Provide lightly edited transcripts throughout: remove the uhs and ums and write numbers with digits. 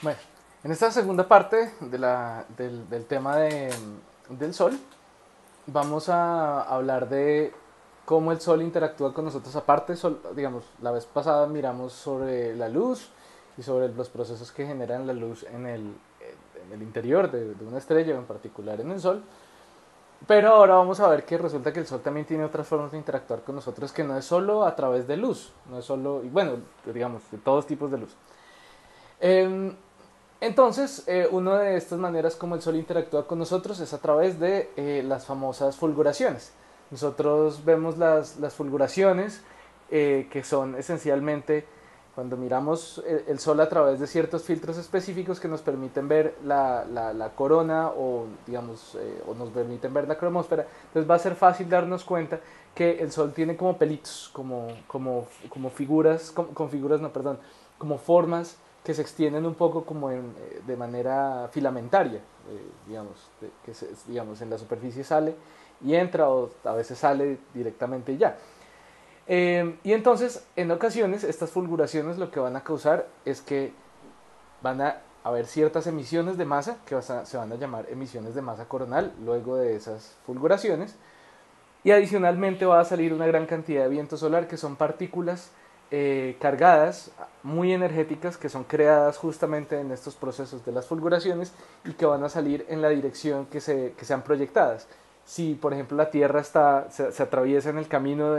Bueno, en esta segunda parte del tema del Sol, vamos a hablar de cómo el Sol interactúa con nosotros. Aparte, digamos, la vez pasada miramos sobre la luz y sobre los procesos que generan la luz en el interior de una estrella, en particular en el Sol. Pero ahora vamos a ver que resulta que el Sol también tiene otras formas de interactuar con nosotros, que no es solo a través de luz, no es solo, y bueno, digamos, de todos tipos de luz. Eh, entonces, una de estas maneras como el Sol interactúa con nosotros es a través de las famosas fulguraciones. Nosotros vemos las fulguraciones, que son esencialmente cuando miramos el Sol a través de ciertos filtros específicos que nos permiten ver la corona o, digamos, o nos permiten ver la cromósfera. Entonces va a ser fácil darnos cuenta que el Sol tiene como pelitos, como figuras, con figuras, no, perdón, como formas que se extienden un poco como de manera filamentaria, digamos, digamos, en la superficie sale y entra o a veces sale directamente y ya. Y entonces, en ocasiones, estas fulguraciones lo que van a causar es que van a haber ciertas emisiones de masa que se van a llamar emisiones de masa coronal luego de esas fulguraciones. Y adicionalmente va a salir una gran cantidad de viento solar que son partículas cargadas, muy energéticas, que son creadas justamente en estos procesos de las fulguraciones y que van a salir en la dirección que sean proyectadas. Si, por ejemplo, la Tierra se atraviesa en el camino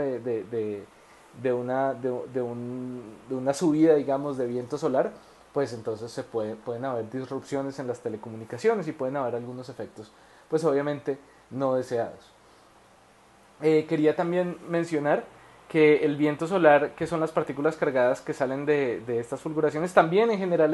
de una subida, digamos, de viento solar, pues entonces pueden haber disrupciones en las telecomunicaciones y pueden haber algunos efectos, pues obviamente no deseados. Quería también mencionar que el viento solar, que son las partículas cargadas que salen de estas fulguraciones, también en general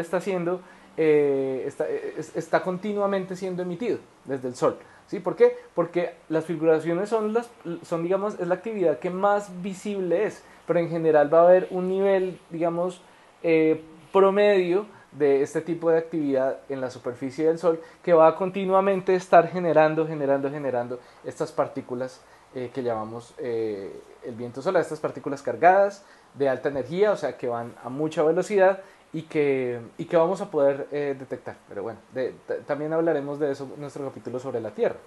está continuamente siendo emitido desde el Sol. ¿Sí? ¿Por qué? Porque las fulguraciones son, digamos, es la actividad que más visible es, pero en general va a haber un nivel, digamos, promedio de este tipo de actividad en la superficie del Sol que va a continuamente estar generando estas partículas que llamamos el viento solar, estas partículas cargadas de alta energía, o sea, que van a mucha velocidad y que vamos a poder detectar. Pero bueno, también hablaremos de eso en nuestro capítulo sobre la Tierra.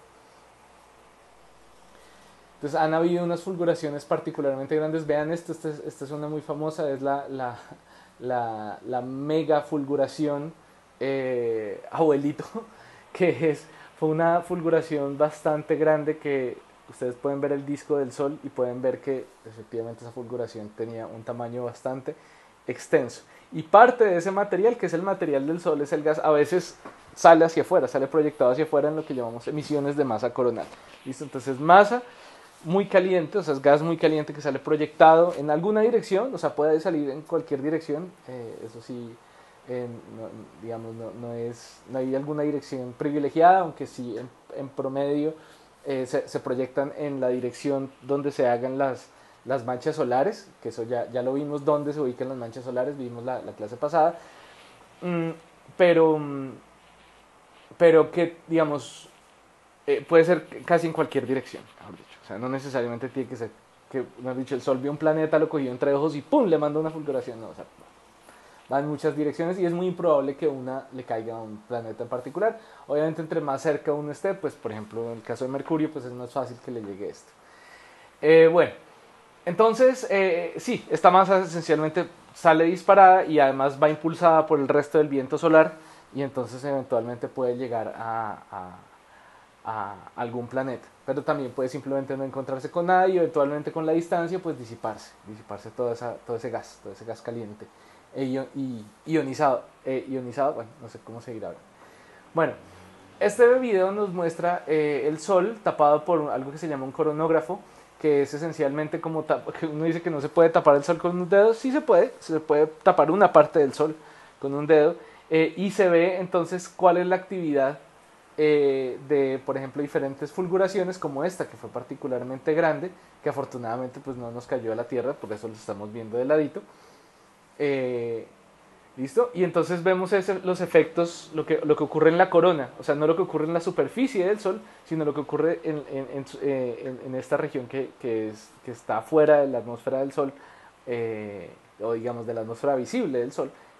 Entonces han habido unas fulguraciones particularmente grandes. Vean esto, esta es una muy famosa, es la mega fulguración abuelito, fue una fulguración bastante grande que ustedes pueden ver el disco del Sol y pueden ver que efectivamente esa fulguración tenía un tamaño bastante extenso. Y parte de ese material, que es el material del Sol, es el gas, a veces sale hacia afuera, sale proyectado hacia afuera en lo que llamamos emisiones de masa coronal. ¿Listo? Entonces masa muy caliente, o sea, es gas muy caliente que sale proyectado en alguna dirección, o sea, puede salir en cualquier dirección, eso sí, no, digamos, no hay alguna dirección privilegiada, aunque sí en promedio se proyectan en la dirección donde se hagan las manchas solares, que eso ya lo vimos dónde se ubican las manchas solares, vimos la clase pasada, mm, pero, pero que, digamos, puede ser casi en cualquier dirección, mejor dicho. O sea, no necesariamente tiene que ser que, mejor dicho, el Sol vio un planeta, lo cogió entre ojos y ¡pum! Le mandó una fulguración. No, o sea, va en muchas direcciones y es muy improbable que una le caiga a un planeta en particular. Obviamente, entre más cerca uno esté, pues, por ejemplo, en el caso de Mercurio, pues es más fácil que le llegue esto. Bueno, entonces, sí, esta masa esencialmente sale disparada y además va impulsada por el resto del viento solar y entonces eventualmente puede llegar a algún planeta. Pero también puede simplemente no encontrarse con nada y eventualmente con la distancia pues disiparse todo ese gas caliente ionizado, bueno, no sé cómo seguir ahora. Bueno, este video nos muestra el Sol tapado por algo que se llama un coronógrafo, que es esencialmente como que uno dice que no se puede tapar el Sol con un dedo, sí se puede tapar una parte del Sol con un dedo y se ve entonces cuál es la actividad de, por ejemplo, diferentes fulguraciones como esta, que fue particularmente grande, que afortunadamente pues no nos cayó a la Tierra, por eso lo estamos viendo de ladito. Eh, ¿Listo? Y entonces vemos los efectos, lo que ocurre en la corona, o sea, no lo que ocurre en la superficie del Sol, sino lo que ocurre en esta región que está fuera de la atmósfera del Sol, o digamos de la atmósfera visible del Sol,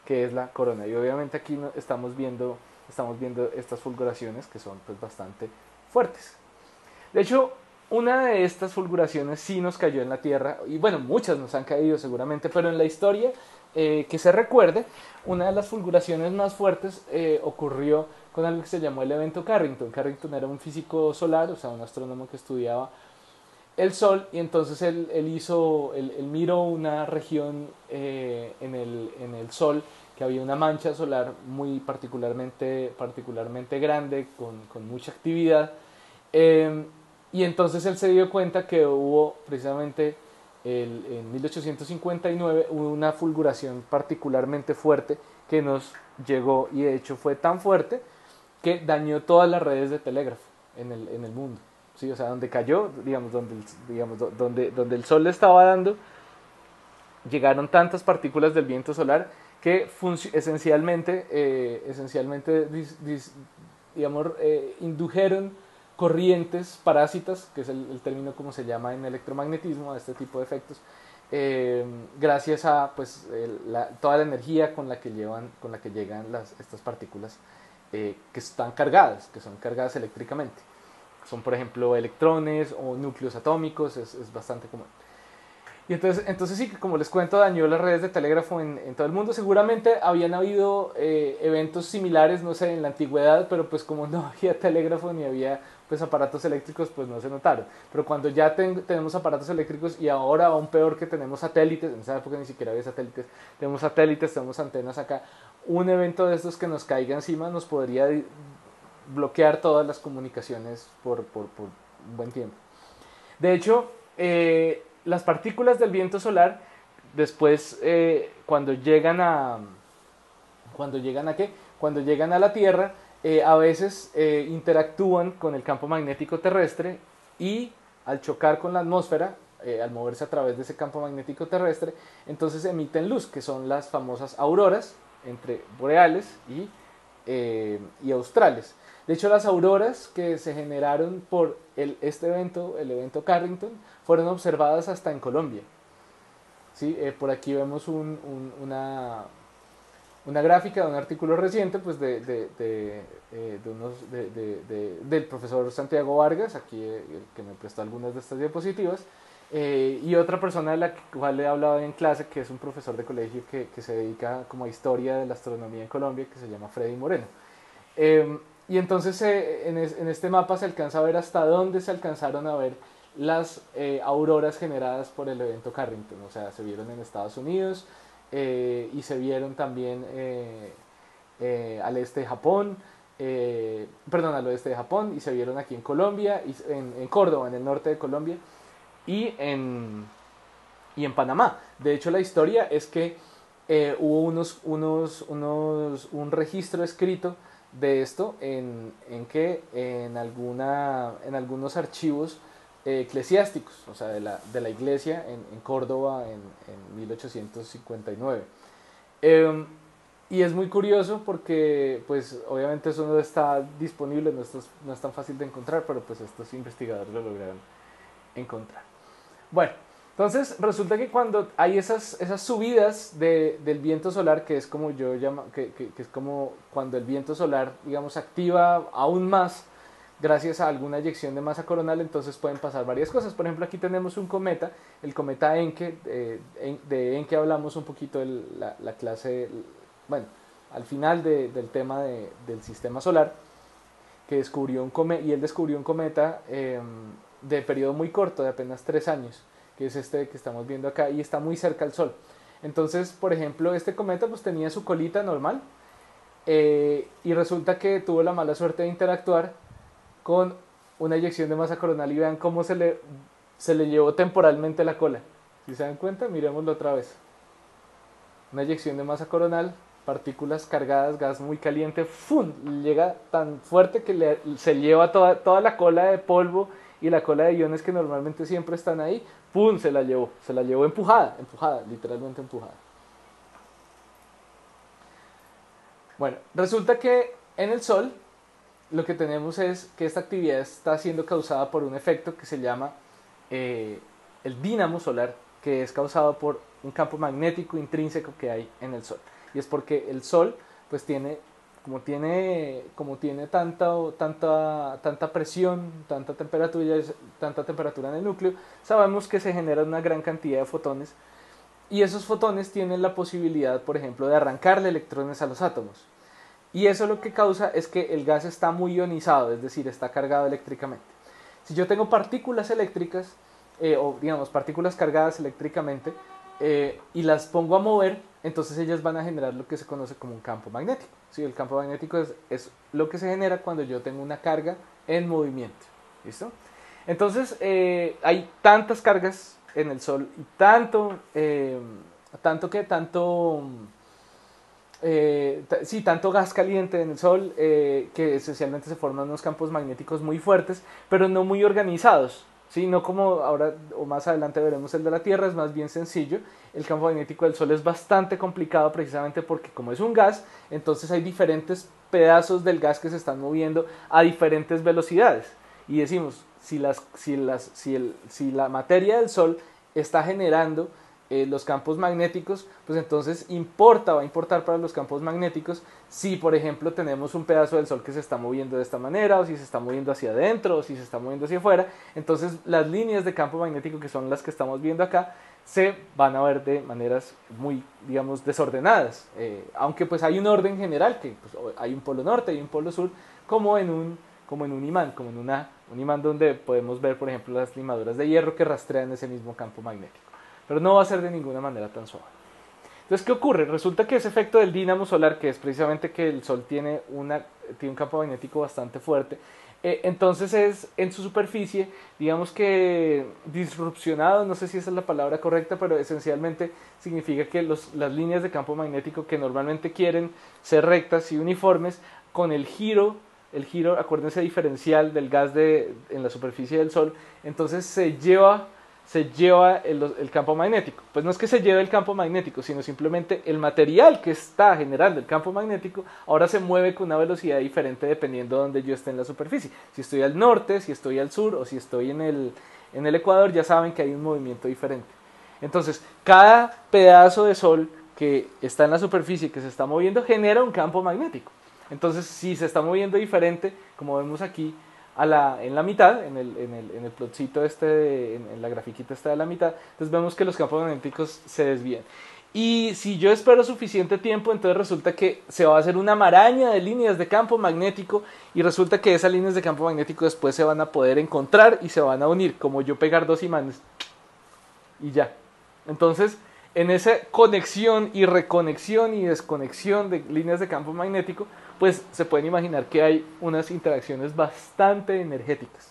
que es la corona. Y obviamente aquí estamos viendo estas fulguraciones que son pues bastante fuertes. De hecho, una de estas fulguraciones sí nos cayó en la Tierra, y bueno, muchas nos han caído seguramente, pero en la historia que se recuerde, una de las fulguraciones más fuertes ocurrió con algo que se llamó el evento Carrington. Carrington era un físico solar, o sea, un astrónomo que estudiaba el Sol, y entonces él miró una región en el Sol que había una mancha solar muy particularmente grande, con mucha actividad, eh, y entonces él se dio cuenta que hubo precisamente en 1859 hubo una fulguración particularmente fuerte que nos llegó, y de hecho fue tan fuerte que dañó todas las redes de telégrafo en el mundo. ¿Sí? O sea, donde cayó, digamos, donde el sol le estaba dando, llegaron tantas partículas del viento solar que esencialmente digamos, indujeron corrientes parásitas, que es el término como se llama en electromagnetismo, a este tipo de efectos, gracias a pues, toda la energía con la que llegan estas partículas que son cargadas eléctricamente. Son, por ejemplo, electrones o núcleos atómicos, es bastante común. Y entonces sí, como les cuento, dañó las redes de telégrafo en todo el mundo. Seguramente habían habido eventos similares, no sé, en la antigüedad, pero pues como no había telégrafo ni había pues aparatos eléctricos, pues no se notaron. Pero cuando ya tenemos aparatos eléctricos, y ahora aún peor que tenemos satélites, en esa época ni siquiera había satélites, tenemos antenas acá, un evento de estos que nos caiga encima nos podría bloquear todas las comunicaciones por un buen tiempo. De hecho, las partículas del viento solar, después, cuando llegan a la Tierra, a veces interactúan con el campo magnético terrestre, y al chocar con la atmósfera, al moverse a través de ese campo magnético terrestre, entonces emiten luz, que son las famosas auroras, entre boreales y australes. De hecho, las auroras que se generaron por este evento, el evento Carrington, fueron observadas hasta en Colombia. ¿Sí? Por aquí vemos una gráfica de un artículo reciente pues, del profesor Santiago Vargas, aquí el que me prestó algunas de estas diapositivas, y otra persona de la cual he hablado en clase, que es un profesor de colegio que se dedica como a historia de la astronomía en Colombia, que se llama Freddy Moreno. Y entonces en este mapa se alcanza a ver hasta dónde se alcanzaron a ver las auroras generadas por el evento Carrington. O sea, se vieron en Estados Unidos, y se vieron también al este de Japón, al oeste de Japón, y se vieron aquí en Colombia, en Córdoba, en el norte de Colombia, y en Panamá. De hecho, la historia es que hubo un registro escrito de esto en algunos archivos eclesiásticos, o sea, de la iglesia en Córdoba en 1859. Y es muy curioso porque, pues, obviamente eso no está disponible, no es tan fácil de encontrar, pero pues estos investigadores lo lograron encontrar. Bueno, entonces resulta que cuando hay esas subidas del viento solar, que es como yo llamo, que es como cuando el viento solar, digamos, activa aún más gracias a alguna eyección de masa coronal, entonces pueden pasar varias cosas. Por ejemplo, aquí tenemos un cometa, el cometa Encke, de Encke hablamos un poquito en la clase, bueno, al final del tema del sistema solar, que descubrió y él descubrió un cometa de periodo muy corto, de apenas 3 años, que es este que estamos viendo acá, y está muy cerca al Sol. Entonces, por ejemplo, este cometa pues tenía su colita normal, y resulta que tuvo la mala suerte de interactuar con una eyección de masa coronal, y vean cómo se le llevó temporalmente la cola. Si se dan cuenta, miremoslo otra vez. Una eyección de masa coronal, partículas cargadas, gas muy caliente, ¡fum! Llega tan fuerte que se lleva toda la cola de polvo y la cola de iones que normalmente siempre están ahí, ¡pum! Se la llevó empujada, literalmente empujada. Bueno, resulta que en el Sol lo que tenemos es que esta actividad está siendo causada por un efecto que se llama el dínamo solar, que es causado por un campo magnético intrínseco que hay en el Sol. y es porque el Sol pues como tiene tanta presión, tanta temperatura en el núcleo, sabemos que se genera una gran cantidad de fotones y esos fotones tienen la posibilidad, por ejemplo, de arrancarle electrones a los átomos. Y eso lo que causa es que el gas está muy ionizado, es decir, está cargado eléctricamente. Si yo tengo partículas eléctricas, o digamos partículas cargadas eléctricamente, y las pongo a mover, entonces ellas van a generar lo que se conoce como un campo magnético. ¿Sí? El campo magnético es lo que se genera cuando yo tengo una carga en movimiento. ¿Listo? Entonces hay tantas cargas en el Sol y tanto gas caliente en el Sol que esencialmente se forman unos campos magnéticos muy fuertes, pero no muy organizados. ¿Sí? No como ahora o más adelante veremos el de la Tierra, es más bien sencillo. El campo magnético del Sol es bastante complicado precisamente porque como es un gas, entonces hay diferentes pedazos del gas que se están moviendo a diferentes velocidades. Y decimos, si la materia del Sol está generando los campos magnéticos, pues entonces va a importar para los campos magnéticos si por ejemplo tenemos un pedazo del Sol que se está moviendo de esta manera, o si se está moviendo hacia adentro, o si se está moviendo hacia afuera. Entonces las líneas de campo magnético, que son las que estamos viendo acá, se van a ver de maneras muy, digamos, desordenadas, aunque pues hay un orden general, que pues, hay un polo norte y un polo sur, como en un imán, un imán donde podemos ver por ejemplo las limaduras de hierro que rastrean ese mismo campo magnético. Pero no va a ser de ninguna manera tan suave. Entonces, ¿qué ocurre? Resulta que ese efecto del dínamo solar, que es precisamente que el Sol tiene un campo magnético bastante fuerte, entonces es en su superficie, digamos que disrupcionado, no sé si esa es la palabra correcta, pero esencialmente significa que las líneas de campo magnético que normalmente quieren ser rectas y uniformes, con el giro, acuérdense diferencial del gas en la superficie del Sol, entonces se lleva el campo magnético. Pues no es que se lleve el campo magnético, sino simplemente el material que está generando el campo magnético ahora se mueve con una velocidad diferente dependiendo de donde yo esté en la superficie. Si estoy al norte, si estoy al sur o si estoy en el ecuador, ya saben que hay un movimiento diferente. Entonces, cada pedazo de Sol que está en la superficie, que se está moviendo, genera un campo magnético. Entonces, si se está moviendo diferente, como vemos aquí, en la mitad, en el plotcito en la grafiquita esta de la mitad, entonces vemos que los campos magnéticos se desvían. Y si yo espero suficiente tiempo, entonces resulta que se va a hacer una maraña de líneas de campo magnético y resulta que esas líneas de campo magnético después se van a poder encontrar y se van a unir, como yo pegar dos imanes y ya. Entonces, en esa conexión y reconexión y desconexión de líneas de campo magnético, pues se pueden imaginar que hay unas interacciones bastante energéticas.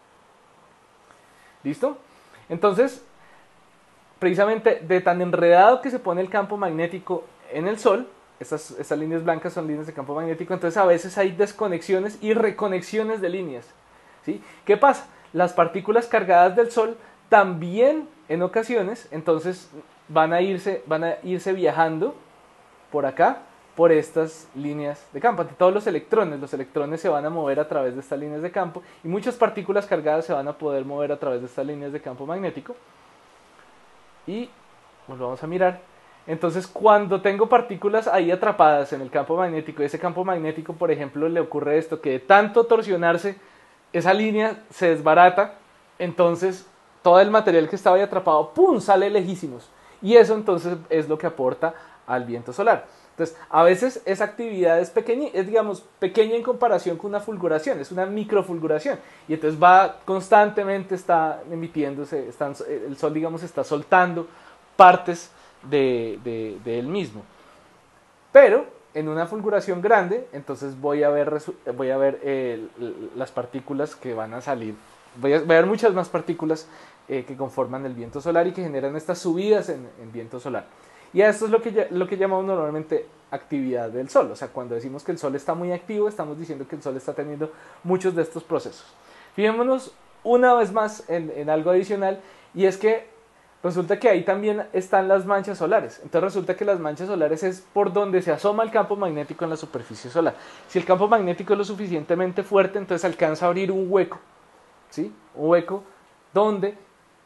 ¿Listo? Entonces, precisamente de tan enredado que se pone el campo magnético en el Sol, estas líneas blancas son líneas de campo magnético, entonces a veces hay desconexiones y reconexiones de líneas. ¿Sí? ¿Qué pasa? Las partículas cargadas del Sol también en ocasiones, entonces van a irse viajando por acá, por estas líneas de campo. Ante todos los electrones se van a mover a través de estas líneas de campo y muchas partículas cargadas se van a poder mover a través de estas líneas de campo magnético. Y pues vamos a mirar. Entonces, cuando tengo partículas ahí atrapadas en el campo magnético, y ese campo magnético, por ejemplo, le ocurre esto, que de tanto torsionarse, esa línea se desbarata, entonces todo el material que estaba ahí atrapado, ¡pum!, sale lejísimos. Y eso entonces es lo que aporta al viento solar. Entonces, a veces esa actividad es pequeña en comparación con una fulguración, es una microfulguración. Y entonces constantemente está emitiéndose, el Sol, digamos, está soltando partes de él mismo. Pero en una fulguración grande, entonces voy a ver las partículas que van a salir. Voy a ver muchas más partículas que conforman el viento solar y que generan estas subidas en viento solar. Y a esto es lo que llamamos normalmente actividad del Sol. O sea, cuando decimos que el Sol está muy activo, estamos diciendo que el Sol está teniendo muchos de estos procesos. Fijémonos una vez más en algo adicional, y es que resulta que ahí también están las manchas solares. Entonces resulta que las manchas solares es por donde se asoma el campo magnético en la superficie solar. Si el campo magnético es lo suficientemente fuerte, entonces alcanza a abrir un hueco, ¿sí? Un hueco donde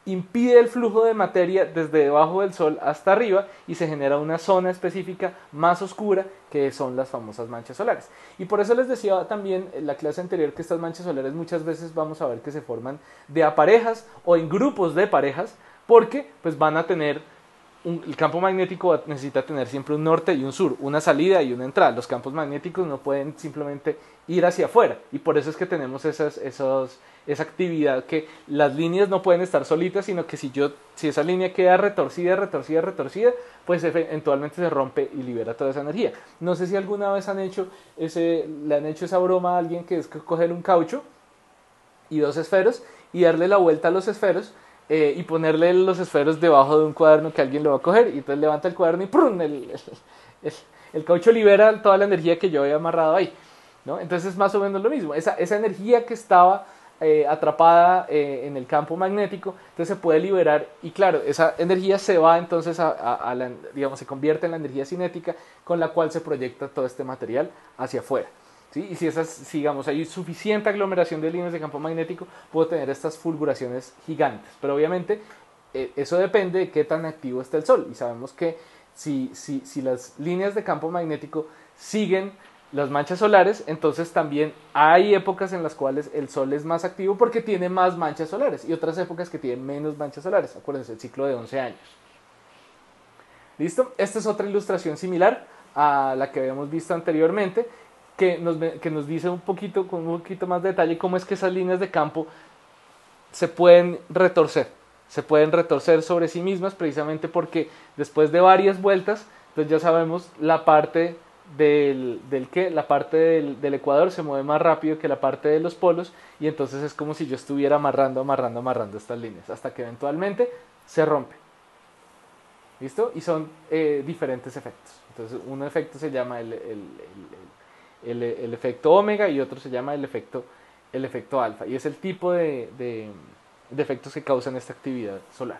impide el flujo de materia desde debajo del Sol hasta arriba y se genera una zona específica más oscura que son las famosas manchas solares. Y por eso les decía también en la clase anterior que estas manchas solares muchas veces vamos a ver que se forman de a parejas o en grupos de parejas porque pues van a tener el campo magnético necesita tener siempre un norte y un sur, una salida y una entrada. Los campos magnéticos no pueden simplemente ir hacia afuera y por eso es que tenemos esa actividad que las líneas no pueden estar solitas, sino que si esa línea queda retorcida, pues eventualmente se rompe y libera toda esa energía. No sé si alguna vez le han hecho esa broma a alguien que es coger un caucho y dos esferos y darle la vuelta a los esferos y ponerle los esferos debajo de un cuaderno que alguien lo va a coger y entonces levanta el cuaderno y ¡prum! El caucho libera toda la energía que yo había amarrado ahí, ¿no? Entonces es más o menos lo mismo, esa energía que estaba atrapada en el campo magnético, entonces se puede liberar y claro, esa energía se va entonces digamos, se convierte en la energía cinética con la cual se proyecta todo este material hacia afuera. ¿Sí? Y si digamos, hay suficiente aglomeración de líneas de campo magnético, puedo tener estas fulguraciones gigantes. Pero obviamente eso depende de qué tan activo está el Sol. Y sabemos que si las líneas de campo magnético siguen las manchas solares, entonces también hay épocas en las cuales el Sol es más activo porque tiene más manchas solares y otras épocas que tienen menos manchas solares. Acuérdense, el ciclo de 11 años. ¿Listo? Esta es otra ilustración similar a la que habíamos visto anteriormente, que nos dice con un poquito más de detalle cómo es que esas líneas de campo se pueden retorcer sobre sí mismas, precisamente porque después de varias vueltas, pues ya sabemos la parte del ecuador se mueve más rápido que la parte de los polos y entonces es como si yo estuviera amarrando estas líneas hasta que eventualmente se rompe. ¿Listo? Y son diferentes efectos. Entonces un efecto se llama el efecto omega y otro se llama el efecto alfa y es el tipo de efectos que causan esta actividad solar.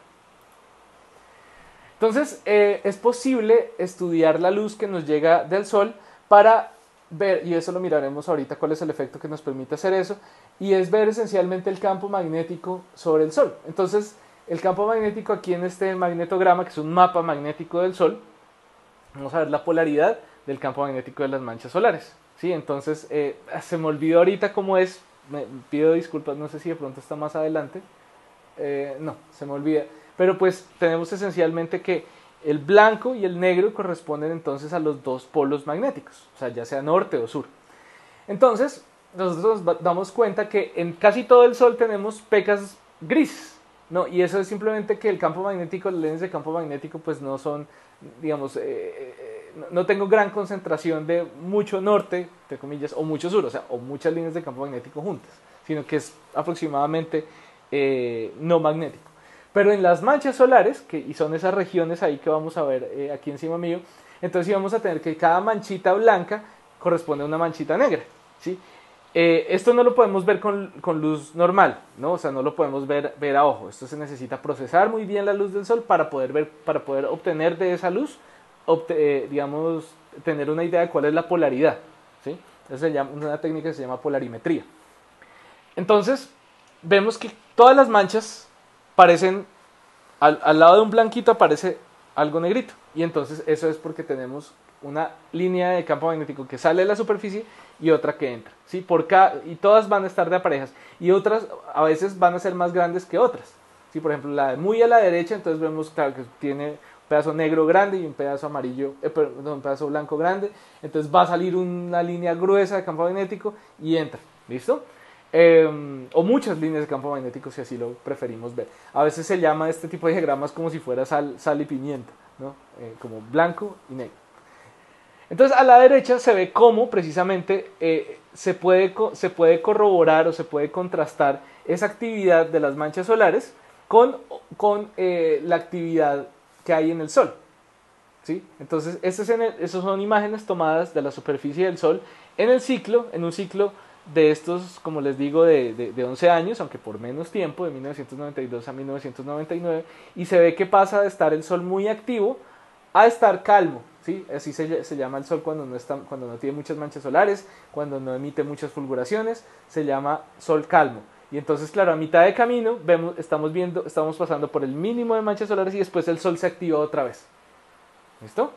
Entonces es posible estudiar la luz que nos llega del Sol para ver, y eso lo miraremos ahorita cuál es el efecto que nos permite hacer eso, y es ver esencialmente el campo magnético sobre el Sol. Entonces el campo magnético aquí en este magnetograma, que es un mapa magnético del Sol, vamos a ver la polaridad del campo magnético de las manchas solares. ¿Sí? Entonces, se me olvidó ahorita cómo es, me pido disculpas, no sé si de pronto está más adelante, no, se me olvida, pero pues tenemos esencialmente que el blanco y el negro corresponden entonces a los dos polos magnéticos, o sea, ya sea norte o sur. Entonces, nosotros nos damos cuenta que en casi todo el Sol tenemos pecas grises, ¿no? Y eso es simplemente que el campo magnético, las líneas de campo magnético pues no son, digamos, no tengo gran concentración de mucho norte, entre comillas, o mucho sur, o sea, o muchas líneas de campo magnético juntas, sino que es aproximadamente no magnético. Pero en las manchas solares, y son esas regiones ahí que vamos a ver aquí encima mío, entonces íbamos a tener que cada manchita blanca corresponde a una manchita negra, ¿sí? Esto no lo podemos ver con luz normal, ¿no? O sea, no lo podemos ver a ojo. Esto se necesita procesar muy bien la luz del Sol para poder obtener de esa luz, digamos, tener una idea de cuál es la polaridad, ¿sí? Entonces una técnica que se llama polarimetría. Entonces, vemos que todas las manchas parecen, al lado de un blanquito aparece algo negrito. Y entonces eso es porque tenemos una línea de campo magnético que sale de la superficie y otra que entra, ¿sí? Y todas van a estar de a parejas y otras a veces van a ser más grandes que otras, ¿sí? Por ejemplo, muy a la derecha, entonces vemos claro, que tiene un pedazo negro grande y un pedazo amarillo, un pedazo blanco grande, entonces va a salir una línea gruesa de campo magnético y entra, ¿listo? O muchas líneas de campo magnético si así lo preferimos ver. A veces se llama este tipo de diagramas como si fuera sal y pimienta, ¿no? Como blanco y negro. Entonces a la derecha se ve cómo precisamente se puede corroborar o se puede contrastar esa actividad de las manchas solares con la actividad que hay en el Sol, ¿sí? Entonces esas son imágenes tomadas de la superficie del Sol en un ciclo de estos, como les digo, de 11 años, aunque por menos tiempo, de 1992 a 1999, y se ve que pasa de estar el Sol muy activo a estar calmo, ¿sí? Así se llama el Sol cuando no tiene muchas manchas solares, cuando no emite muchas fulguraciones, se llama Sol calmo. Y entonces, claro, a mitad de camino estamos pasando por el mínimo de manchas solares y después el Sol se activa otra vez. ¿Listo?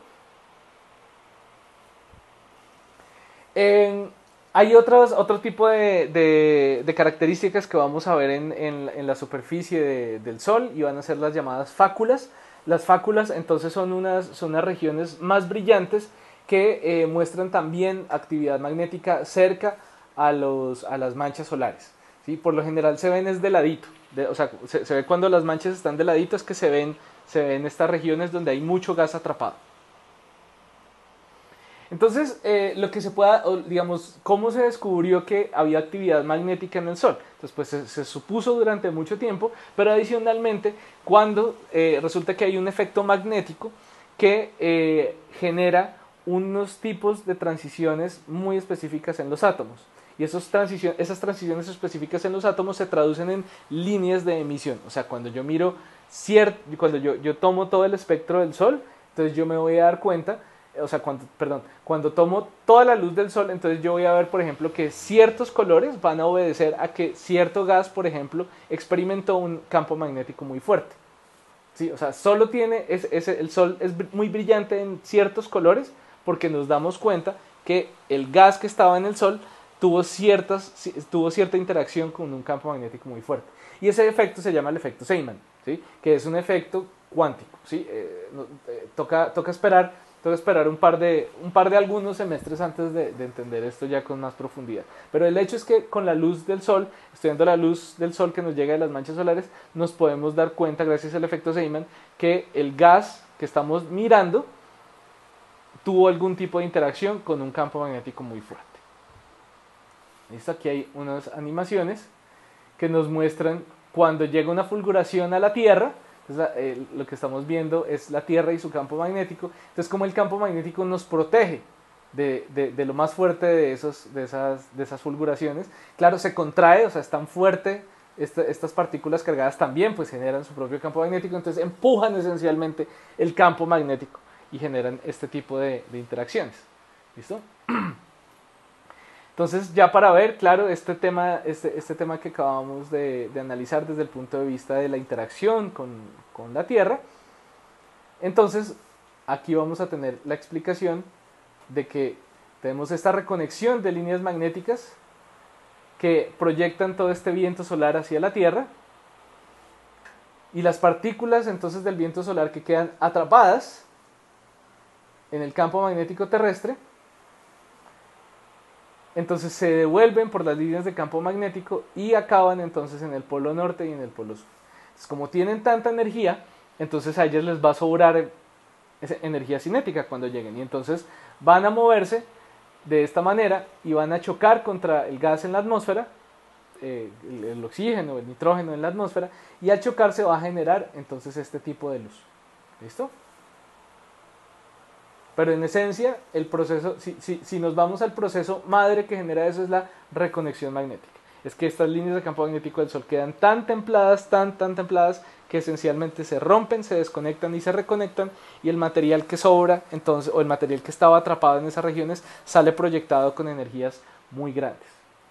Hay otro tipo de características que vamos a ver en la superficie del Sol y van a ser las llamadas fáculas. Las fáculas entonces son unas regiones más brillantes que muestran también actividad magnética cerca a las manchas solares. ¿Sí? Por lo general se ven es de ladito, o sea, se ve cuando las manchas están de ladito, es que se ven estas regiones donde hay mucho gas atrapado. Entonces, lo que se pueda, digamos, ¿cómo se descubrió que había actividad magnética en el Sol? Entonces, pues se supuso durante mucho tiempo, pero adicionalmente, cuando resulta que hay un efecto magnético que genera unos tipos de transiciones muy específicas en los átomos. Y esas transiciones específicas en los átomos se traducen en líneas de emisión. O sea, cuando yo miro, cuando yo tomo todo el espectro del Sol, entonces yo me voy a dar cuenta, o sea, cuando tomo toda la luz del Sol, entonces yo voy a ver, por ejemplo, que ciertos colores van a obedecer a que cierto gas, por ejemplo, experimentó un campo magnético muy fuerte. ¿Sí? O sea, el Sol es muy brillante en ciertos colores porque nos damos cuenta que el gas que estaba en el Sol tuvo cierta interacción con un campo magnético muy fuerte. Y ese efecto se llama el efecto Feynman, ¿sí? Que es un efecto cuántico. ¿Sí? Toca esperar un par de algunos semestres antes de entender esto ya con más profundidad. Pero el hecho es que con la luz del Sol, estudiando la luz del Sol que nos llega de las manchas solares, nos podemos dar cuenta, gracias al efecto Feynman, que el gas que estamos mirando tuvo algún tipo de interacción con un campo magnético muy fuerte. ¿Listo? Aquí hay unas animaciones que nos muestran cuando llega una fulguración a la Tierra. Entonces, lo que estamos viendo es la Tierra y su campo magnético. Entonces, como el campo magnético nos protege de lo más fuerte de esas fulguraciones, claro, se contrae, o sea, es tan fuerte, estas partículas cargadas también pues generan su propio campo magnético, entonces empujan esencialmente el campo magnético y generan este tipo de interacciones. ¿Listo? Entonces, ya para ver, claro, este tema que acabamos de analizar desde el punto de vista de la interacción con la Tierra, entonces aquí vamos a tener la explicación de que tenemos esta reconexión de líneas magnéticas que proyectan todo este viento solar hacia la Tierra y las partículas entonces del viento solar que quedan atrapadas en el campo magnético terrestre, entonces se devuelven por las líneas de campo magnético y acaban entonces en el polo norte y en el polo sur. Entonces, como tienen tanta energía, entonces a ellos les va a sobrar esa energía cinética cuando lleguen y entonces van a moverse de esta manera y van a chocar contra el gas en la atmósfera, el oxígeno, el nitrógeno en la atmósfera, y al chocar se va a generar entonces este tipo de luz. ¿Listo? Pero en esencia, el proceso, si nos vamos al proceso madre que genera eso, es la reconexión magnética. Es que estas líneas de campo magnético del Sol quedan tan templadas, tan templadas, que esencialmente se rompen, se desconectan y se reconectan, y el material que sobra, entonces, o el material que estaba atrapado en esas regiones, sale proyectado con energías muy grandes.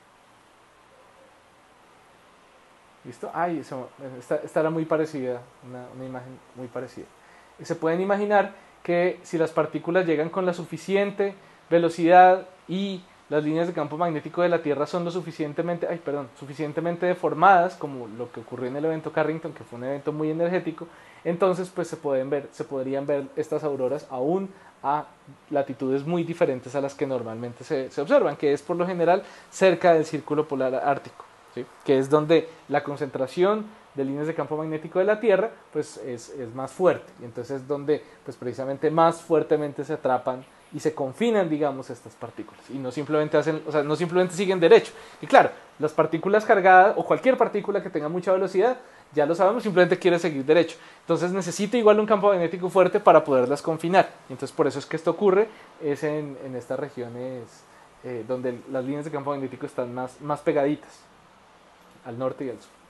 ¿Listo? Ay, esta era muy parecida, una imagen muy parecida. Y se pueden imaginar que si las partículas llegan con la suficiente velocidad y las líneas de campo magnético de la Tierra son suficientemente deformadas, como lo que ocurrió en el evento Carrington, que fue un evento muy energético, entonces pues se podrían ver estas auroras aún a latitudes muy diferentes a las que normalmente se observan, que es por lo general cerca del círculo polar ártico, ¿sí? Que es donde la concentración de líneas de campo magnético de la Tierra pues es más fuerte, y entonces es donde pues precisamente más fuertemente se atrapan y se confinan, digamos, estas partículas, y no simplemente no simplemente siguen derecho. Y claro, las partículas cargadas o cualquier partícula que tenga mucha velocidad, ya lo sabemos, simplemente quiere seguir derecho, entonces necesita igual un campo magnético fuerte para poderlas confinar, y entonces por eso es que esto ocurre es en estas regiones donde las líneas de campo magnético están más pegaditas al norte y al sur.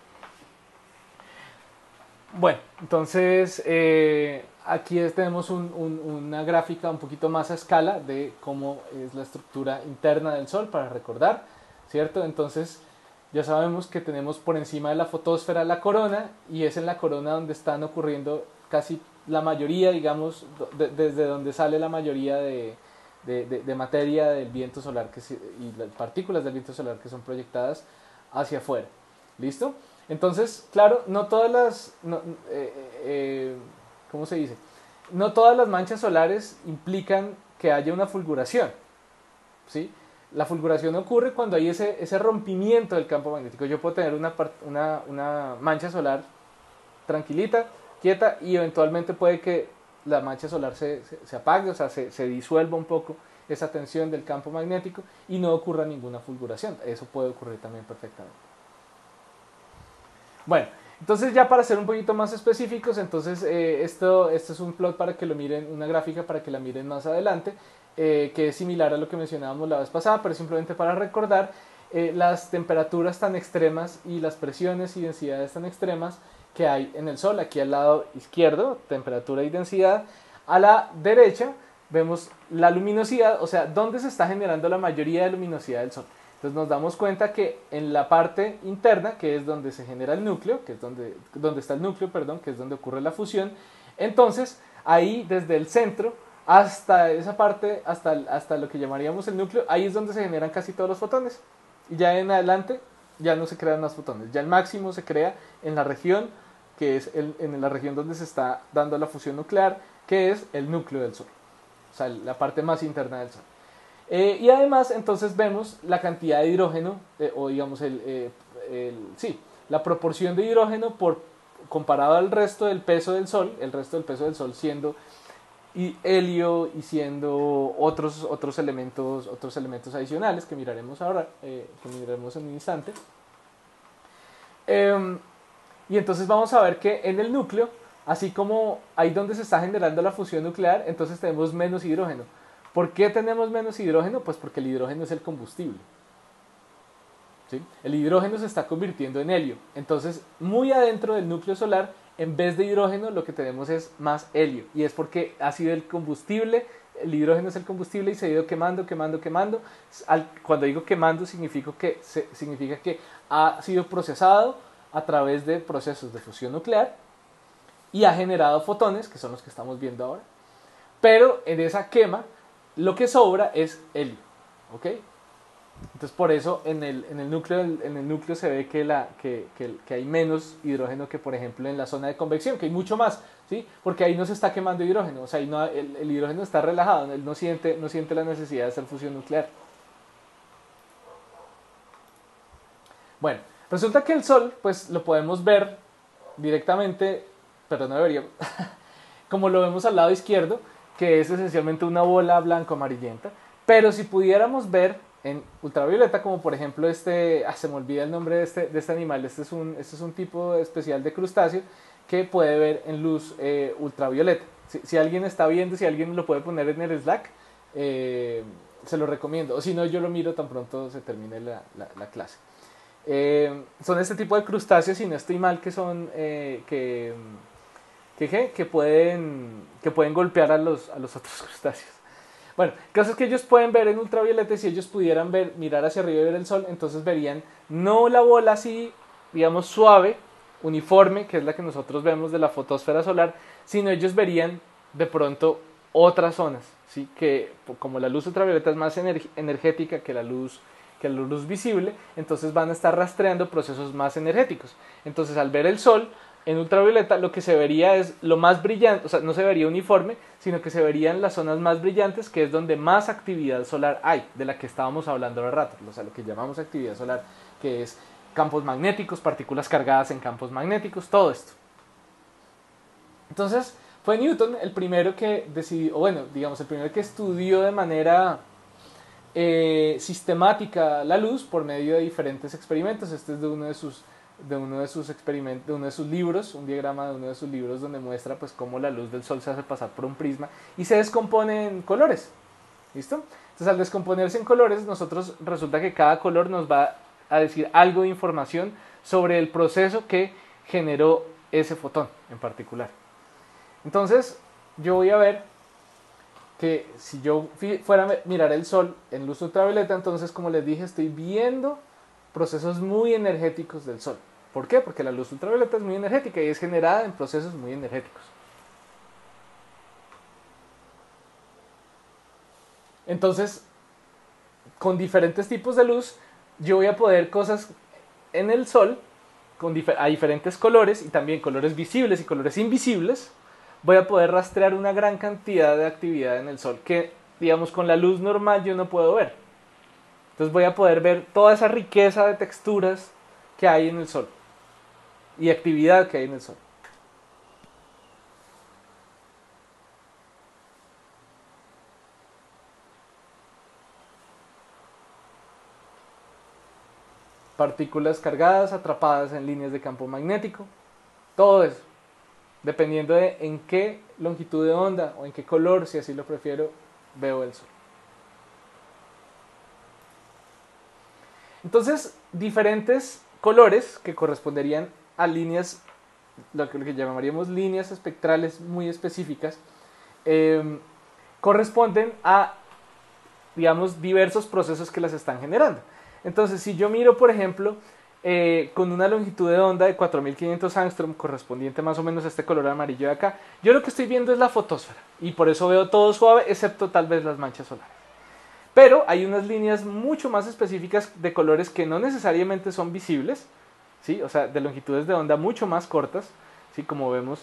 Bueno, entonces aquí tenemos una gráfica un poquito más a escala de cómo es la estructura interna del Sol, para recordar, ¿cierto? Entonces Ya sabemos que tenemos por encima de la fotosfera la corona, y es en la corona donde están ocurriendo casi la mayoría, digamos, desde donde sale la mayoría de materia del viento solar y las partículas del viento solar que son proyectadas hacia afuera. ¿Listo? Entonces, claro, no todas las... ¿cómo se dice? No todas las manchas solares implican que haya una fulguración, ¿sí? La fulguración ocurre cuando hay ese rompimiento del campo magnético. Yo puedo tener una mancha solar tranquilita, quieta, y eventualmente puede que la mancha solar se apague, o sea, se disuelva un poco esa tensión del campo magnético y no ocurra ninguna fulguración. Eso puede ocurrir también perfectamente. Bueno, entonces ya para ser un poquito más específicos, entonces esto es un plot para que lo miren, una gráfica para que la miren más adelante, que es similar a lo que mencionábamos la vez pasada, pero simplemente para recordar las temperaturas tan extremas y las presiones y densidades tan extremas que hay en el Sol. Aquí al lado izquierdo, temperatura y densidad. A la derecha vemos la luminosidad, o sea, dónde se está generando la mayoría de luminosidad del Sol. Entonces nos damos cuenta que en la parte interna, que es donde se genera el núcleo, que es donde está el núcleo, perdón, que es donde ocurre la fusión, entonces ahí desde el centro hasta esa parte, hasta lo que llamaríamos el núcleo, ahí es donde se generan casi todos los fotones. Y ya en adelante ya no se crean más fotones. Ya el máximo se crea en la región, que es en la región donde se está dando la fusión nuclear, que es el núcleo del Sol. O sea, la parte más interna del Sol. Y además, entonces vemos la cantidad de hidrógeno, o digamos, la proporción de hidrógeno comparado al resto del peso del Sol, el resto del peso del Sol siendo helio y siendo otros elementos adicionales que miraremos ahora, que miraremos en un instante. Y entonces vamos a ver que en el núcleo, así como ahí donde se está generando la fusión nuclear, entonces tenemos menos hidrógeno. ¿Por qué tenemos menos hidrógeno? Pues porque el hidrógeno es el combustible. ¿Sí? El hidrógeno se está convirtiendo en helio. Entonces, muy adentro del núcleo solar, en vez de hidrógeno, lo que tenemos es más helio. Y es porque ha sido el combustible, el hidrógeno es el combustible y se ha ido quemando. Cuando digo quemando, significa que ha sido procesado a través de procesos de fusión nuclear y ha generado fotones, que son los que estamos viendo ahora. Pero en esa quema, lo que sobra es helio, ¿ok? Entonces por eso en el núcleo se ve que hay menos hidrógeno que por ejemplo en la zona de convección, que hay mucho más, ¿sí? Porque ahí no se está quemando hidrógeno, o sea, ahí no, el hidrógeno está relajado, él no siente la necesidad de hacer fusión nuclear. Bueno, resulta que el Sol, pues lo podemos ver directamente, pero no deberíamos, como lo vemos al lado izquierdo, que es esencialmente una bola blanco-amarillenta, pero si pudiéramos ver en ultravioleta, como por ejemplo se me olvida el nombre de este animal, este es un tipo especial de crustáceo que puede ver en luz ultravioleta. Si alguien está viendo, si alguien lo puede poner en el Slack, se lo recomiendo, o si no yo lo miro tan pronto se termine la clase. Son este tipo de crustáceos, si no estoy mal, que son que pueden golpear a los otros crustáceos. Bueno, el caso es que ellos pueden ver en ultravioleta, y si ellos pudieran mirar hacia arriba y ver el Sol, entonces verían no la bola así, digamos, suave, uniforme, que es la que nosotros vemos de la fotosfera solar, sino ellos verían de pronto otras zonas, ¿sí? Que como la luz ultravioleta es más energética que la luz visible, entonces van a estar rastreando procesos más energéticos. Entonces al ver el Sol en ultravioleta, lo que se vería es lo más brillante, o sea, no se vería uniforme, sino que se verían las zonas más brillantes, que es donde más actividad solar hay, de la que estábamos hablando hace rato, o sea, lo que llamamos actividad solar, que es campos magnéticos, partículas cargadas en campos magnéticos, todo esto. Entonces, fue Newton el primero que decidió, o bueno, digamos, el primero que estudió de manera sistemática la luz por medio de diferentes experimentos. Este es de uno de sus experimentos, de uno de sus libros, un diagrama de uno de sus libros donde muestra pues cómo la luz del Sol se hace pasar por un prisma y se descompone en colores. ¿Listo? Entonces al descomponerse en colores, nosotros resulta que cada color nos va a decir algo de información sobre el proceso que generó ese fotón en particular. Entonces yo voy a ver que si yo fuera a mirar el Sol en luz ultravioleta, entonces como les dije, estoy viendo procesos muy energéticos del Sol. ¿Por qué? Porque la luz ultravioleta es muy energética y es generada en procesos muy energéticos. Entonces, con diferentes tipos de luz, yo voy a poder cosas en el Sol a diferentes colores y también colores visibles y colores invisibles. Voy a poder rastrear una gran cantidad de actividad en el Sol que, digamos, con la luz normal yo no puedo ver. Entonces voy a poder ver toda esa riqueza de texturas que hay en el Sol y actividad que hay en el Sol. Partículas cargadas atrapadas en líneas de campo magnético, todo eso, dependiendo de en qué longitud de onda o en qué color, si así lo prefiero, veo el Sol. Entonces, diferentes colores que corresponderían a líneas, lo que llamaríamos líneas espectrales muy específicas, corresponden a, digamos, diversos procesos que las están generando. Entonces, si yo miro, por ejemplo, con una longitud de onda de 4500 angstrom, correspondiente más o menos a este color amarillo de acá, yo lo que estoy viendo es la fotosfera, y por eso veo todo suave, excepto tal vez las manchas solares. Pero hay unas líneas mucho más específicas de colores que no necesariamente son visibles, ¿sí? O sea, de longitudes de onda mucho más cortas, ¿sí? Como vemos,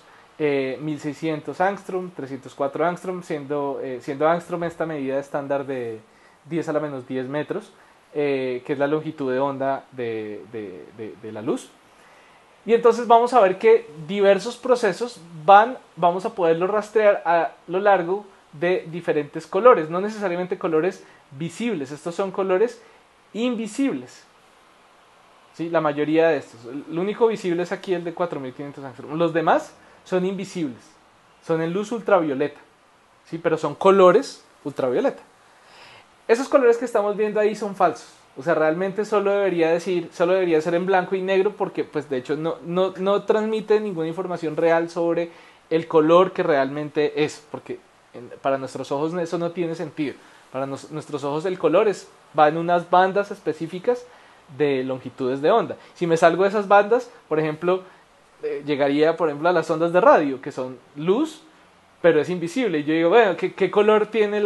1600 angstrom, 304 angstrom, siendo angstrom esta medida estándar de 10 a la menos 10 metros, que es la longitud de onda de la luz. Y entonces vamos a ver que diversos procesos vamos a poderlos rastrear a lo largo de diferentes colores, no necesariamente colores visibles, estos son colores invisibles, ¿sí? La mayoría de estos, el único visible es aquí el de 4500 angstrom, los demás son invisibles, son en luz ultravioleta, ¿sí? Pero son colores ultravioleta. Esos colores que estamos viendo ahí son falsos, o sea, realmente solo debería ser en blanco y negro porque pues de hecho no transmite ninguna información real sobre el color que realmente es, porque para nuestros ojos eso no tiene sentido. Para nuestros ojos el color va en unas bandas específicas de longitudes de onda. Si me salgo de esas bandas, por ejemplo, llegaría por ejemplo a las ondas de radio, que son luz, pero es invisible. Y yo digo, bueno, ¿qué color tiene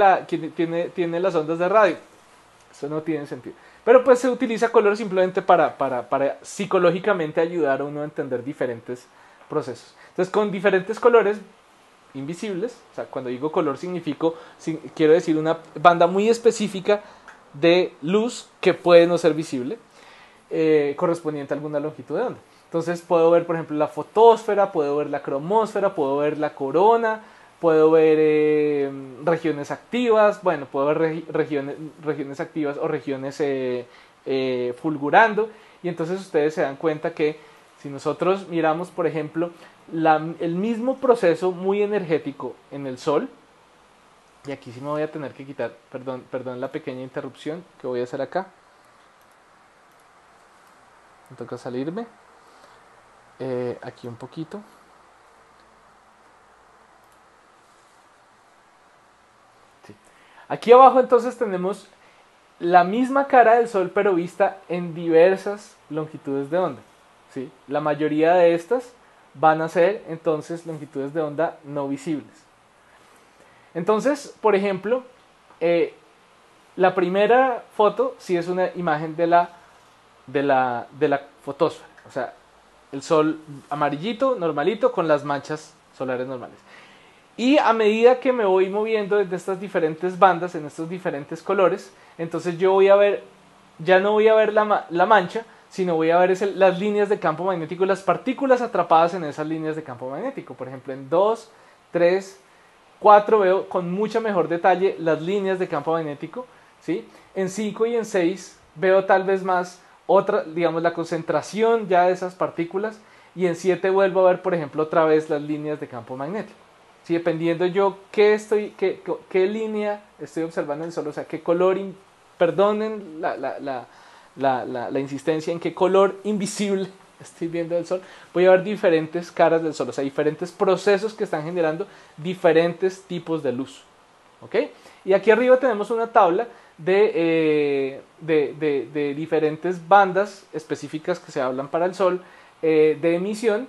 las ondas de radio? Eso no tiene sentido. Pero pues se utiliza color simplemente para psicológicamente ayudar a uno a entender diferentes procesos. Entonces con diferentes colores invisibles, o sea, cuando digo color quiero decir una banda muy específica de luz que puede no ser visible, correspondiente a alguna longitud de onda. Entonces puedo ver, por ejemplo, la fotosfera, puedo ver la cromósfera, puedo ver la corona, puedo ver regiones activas, bueno, puedo ver regiones activas o regiones fulgurando, y entonces ustedes se dan cuenta que si nosotros miramos, por ejemplo, el mismo proceso muy energético en el Sol, y aquí sí me voy a tener que quitar, perdón la pequeña interrupción que voy a hacer acá, me toca salirme, aquí un poquito, sí. Aquí abajo entonces tenemos la misma cara del Sol pero vista en diversas longitudes de onda, ¿sí? La mayoría de estas van a ser entonces longitudes de onda no visibles. Entonces, por ejemplo, la primera foto sí es una imagen de la fotosfera, o sea, el Sol amarillito, normalito, con las manchas solares normales. Y a medida que me voy moviendo desde estas diferentes bandas, en estos diferentes colores, entonces yo voy a ver, ya no voy a ver la mancha, sino voy a ver las líneas de campo magnético, las partículas atrapadas en esas líneas de campo magnético. Por ejemplo, en 2, 3, 4 veo con mucho mejor detalle las líneas de campo magnético, ¿sí? En 5 y en 6 veo tal vez más digamos, la concentración ya de esas partículas, y en 7 vuelvo a ver, por ejemplo, otra vez las líneas de campo magnético. ¿Sí? Dependiendo yo qué línea estoy observando en el Sol, o sea, qué color, perdonen la insistencia, en qué color invisible estoy viendo el Sol, voy a ver diferentes caras del Sol, o sea, diferentes procesos que están generando diferentes tipos de luz. ¿Ok? Y aquí arriba tenemos una tabla de de diferentes bandas específicas que se hablan para el Sol de emisión,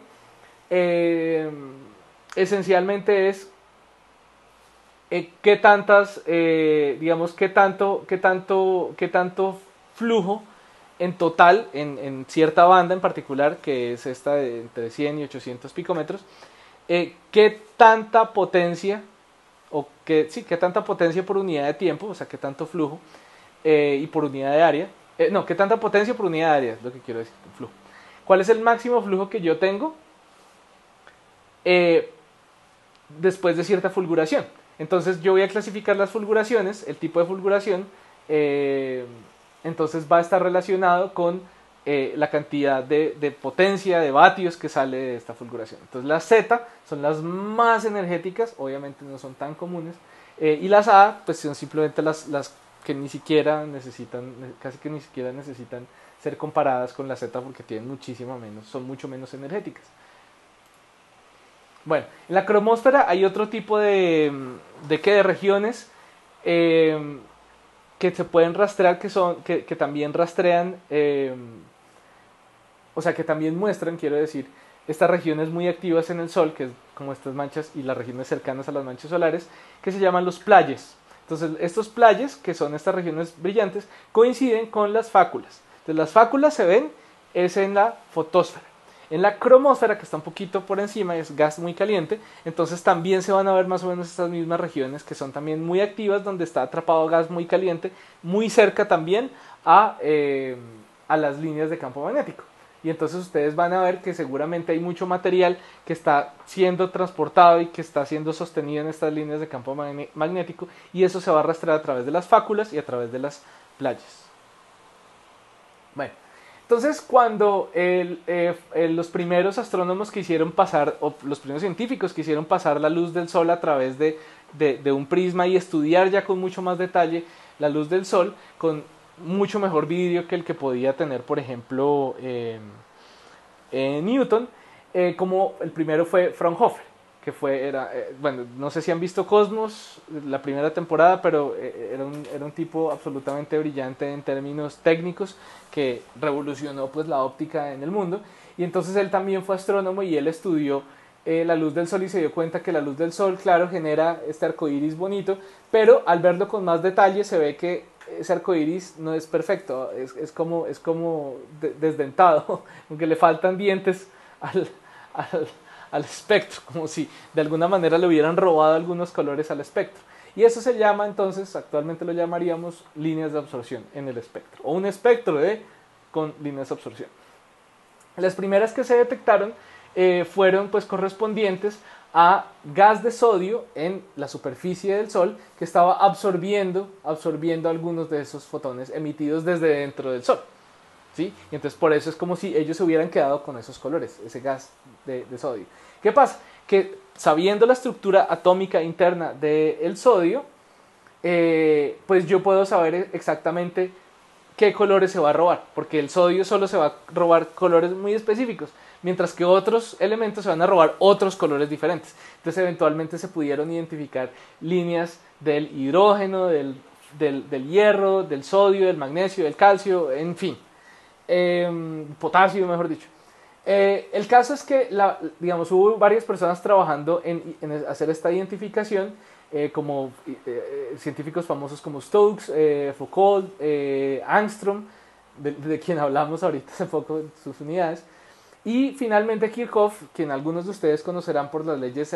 esencialmente es qué tantas, digamos, qué tanto flujo en total, cierta banda en particular, que es esta de entre 100 y 800 picómetros, qué tanta potencia, qué tanta potencia por unidad de tiempo, o sea, qué tanto flujo, y por unidad de área, no, qué tanta potencia por unidad de área, es lo que quiero decir, flujo. ¿Cuál es el máximo flujo que yo tengo después de cierta fulguración? Entonces yo voy a clasificar las fulguraciones, el tipo de fulguración, entonces va a estar relacionado con la cantidad de potencia, de vatios que sale de esta fulguración. Entonces las Z son las más energéticas, obviamente no son tan comunes, y las A pues son simplemente las que ni siquiera necesitan, casi que ni siquiera necesitan ser comparadas con la Z porque tienen muchísimo menos, son mucho menos energéticas. Bueno, en la cromósfera hay otro tipo de regiones que se pueden rastrear, que también rastrean, o sea, que también muestran, quiero decir, estas regiones muy activas en el Sol, que es como estas manchas y las regiones cercanas a las manchas solares, que se llaman los playes. Entonces, estos playes, que son estas regiones brillantes, coinciden con las fáculas. Entonces, las fáculas se ven es en la fotosfera. En la cromósfera, que está un poquito por encima, es gas muy caliente, entonces también se van a ver más o menos estas mismas regiones que son también muy activas, donde está atrapado gas muy caliente, muy cerca también a las líneas de campo magnético. Y entonces ustedes van a ver que seguramente hay mucho material que está siendo transportado y que está siendo sostenido en estas líneas de campo magnético, y eso se va a rastrear a través de las fáculas y a través de las playas. Bueno, entonces cuando los primeros astrónomos quisieron pasar, o los primeros científicos quisieron pasar la luz del Sol a través de un prisma y estudiar ya con mucho más detalle la luz del Sol, con mucho mejor vidrio que el que podía tener, por ejemplo, Newton, como el primero fue Fraunhofer, que bueno, no sé si han visto Cosmos, la primera temporada, pero era un tipo absolutamente brillante en términos técnicos, que revolucionó pues la óptica en el mundo, y entonces él también fue astrónomo y él estudió la luz del Sol y se dio cuenta que la luz del Sol, claro, genera este arco iris bonito, pero al verlo con más detalle se ve que ese arco iris no es perfecto, es como desdentado, aunque le faltan dientes al espectro, como si de alguna manera le hubieran robado algunos colores al espectro. Y eso se llama entonces, actualmente lo llamaríamos líneas de absorción en el espectro, o un espectro con líneas de absorción. Las primeras que se detectaron fueron pues correspondientes a gas de sodio en la superficie del Sol, que estaba absorbiendo algunos de esos fotones emitidos desde dentro del Sol, ¿sí? Y entonces por eso es como si ellos se hubieran quedado con esos colores, ese gas de sodio. ¿Qué pasa? Que sabiendo la estructura atómica interna del sodio, pues yo puedo saber exactamente qué colores se va a robar, porque el sodio solo se va a robar colores muy específicos, mientras que otros elementos se van a robar otros colores diferentes. Entonces eventualmente se pudieron identificar líneas del hidrógeno, del hierro, del sodio, del magnesio, del calcio, en fin, potasio, mejor dicho. El caso es que digamos, hubo varias personas trabajando en hacer esta identificación, como científicos famosos como Stokes, Foucault, Angstrom, de quien hablamos ahorita hace poco en sus unidades, y finalmente Kirchhoff, quien algunos de ustedes conocerán por las leyes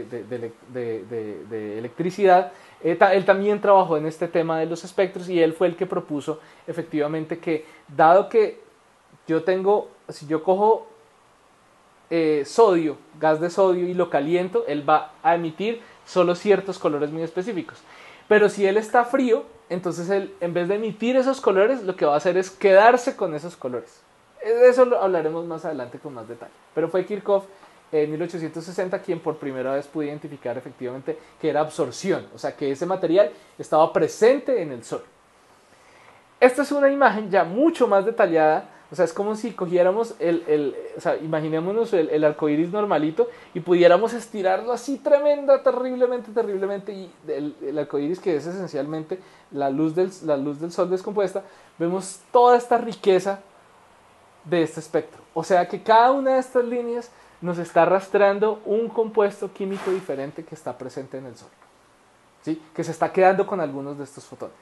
de electricidad. Él también trabajó en este tema de los espectros, y él fue el que propuso efectivamente que, dado que si yo cojo sodio, gas de sodio, y lo caliento, él va a emitir solo ciertos colores muy específicos. Pero si él está frío, entonces él, en vez de emitir esos colores, lo que va a hacer es quedarse con esos colores. De eso lo hablaremos más adelante con más detalle. Pero fue Kirchhoff en 1860 quien por primera vez pudo identificar efectivamente que era absorción, o sea que ese material estaba presente en el Sol. Esta es una imagen ya mucho más detallada, O sea, es como si cogiéramos o sea, imaginémonos el arco iris normalito y pudiéramos estirarlo así terriblemente, terriblemente. Y el arco iris, que es esencialmente la luz del sol descompuesta, vemos toda esta riqueza de este espectro. O sea que cada una de estas líneas nos está arrastrando un compuesto químico diferente que está presente en el sol, ¿sí? Que se está quedando con algunos de estos fotones.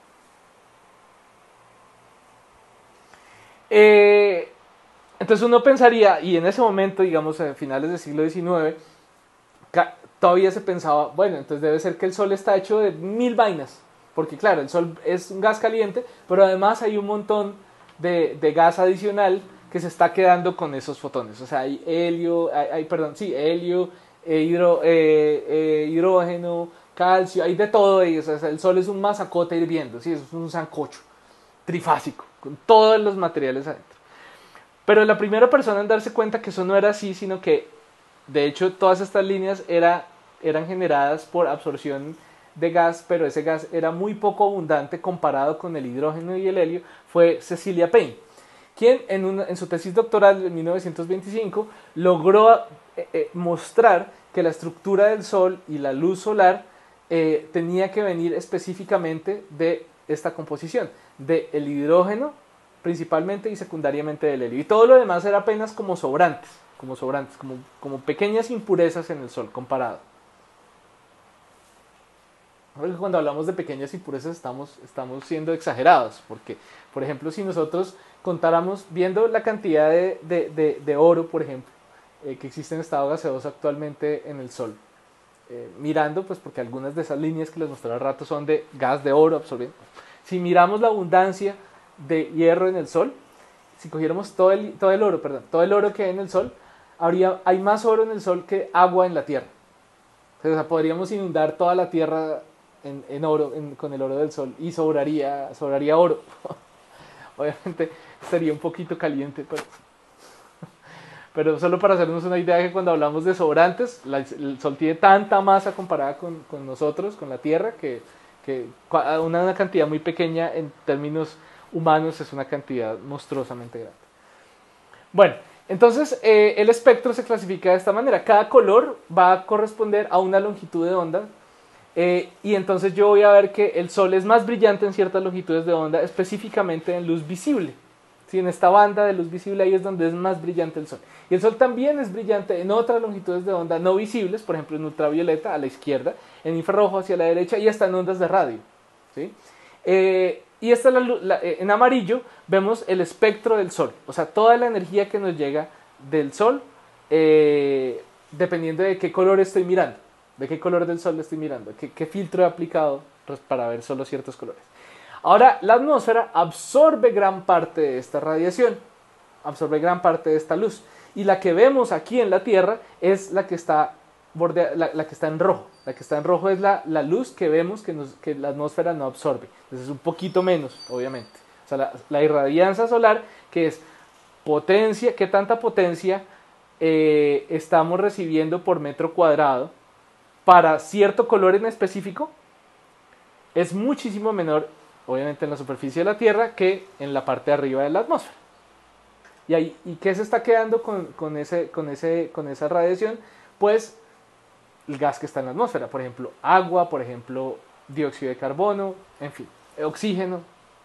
Entonces uno pensaría, y en ese momento, digamos, a finales del siglo XIX, todavía se pensaba, bueno, entonces debe ser que el Sol está hecho de 1000 vainas, porque claro, el Sol es un gas caliente, pero además hay un montón de gas adicional que se está quedando con esos fotones. O sea, hay helio, helio, hidrógeno, calcio, hay de todo ello. O sea, el Sol es un masacote hirviendo, ¿sí? Es un sancocho trifásico, con todos los materiales adentro. Pero la primera persona en darse cuenta que eso no era así, sino que de hecho todas estas líneas eran generadas por absorción de gas, pero ese gas era muy poco abundante comparado con el hidrógeno y el helio, fue Cecilia Payne, quien en su tesis doctoral en 1925 logró mostrar que la estructura del Sol y la luz solar tenía que venir específicamente de esta composición, del hidrógeno principalmente y secundariamente del helio. Y todo lo demás era apenas como sobrantes, como pequeñas impurezas en el Sol comparado. Porque cuando hablamos de pequeñas impurezas estamos siendo exagerados, porque, por ejemplo, si nosotros contáramos, viendo la cantidad de oro, por ejemplo, que existe en estado gaseoso actualmente en el Sol, mirando, pues porque algunas de esas líneas que les mostré al rato son de gas de oro absorbiendo. Si miramos la abundancia de hierro en el Sol, si cogiéramos todo el oro que hay en el Sol, hay más oro en el Sol que agua en la Tierra. O sea, podríamos inundar toda la Tierra en oro, con el oro del Sol, y sobraría oro. Obviamente sería un poquito caliente, pero solo para hacernos una idea de que cuando hablamos de sobrantes, el Sol tiene tanta masa comparada con nosotros, con la Tierra, que una cantidad muy pequeña en términos humanos es una cantidad monstruosamente grande. Bueno, entonces el espectro se clasifica de esta manera. Cada color va a corresponder a una longitud de onda, y entonces yo voy a ver que el Sol es más brillante en ciertas longitudes de onda, específicamente en luz visible. ¿Sí? En esta banda de luz visible ahí es donde es más brillante el Sol. Y el Sol también es brillante en otras longitudes de onda no visibles, por ejemplo en ultravioleta a la izquierda, en infrarrojo hacia la derecha y hasta en ondas de radio. ¿Sí? Y esta en amarillo vemos el espectro del Sol, o sea, toda la energía que nos llega del Sol, dependiendo de qué color estoy mirando, de qué color del Sol estoy mirando, qué filtro he aplicado para ver solo ciertos colores. Ahora, la atmósfera absorbe gran parte de esta radiación, absorbe gran parte de esta luz, y la que vemos aquí en la Tierra es la que está la que está en rojo. La que está en rojo es la luz que vemos que la atmósfera no absorbe. Entonces es un poquito menos, obviamente. O sea, la irradianza solar, que es potencia, qué tanta potencia estamos recibiendo por metro cuadrado para cierto color en específico, es muchísimo menor, obviamente, en la superficie de la Tierra que en la parte de arriba de la atmósfera. ¿Y qué se está quedando con esa radiación? Pues el gas que está en la atmósfera, por ejemplo, agua, por ejemplo, dióxido de carbono, en fin, oxígeno.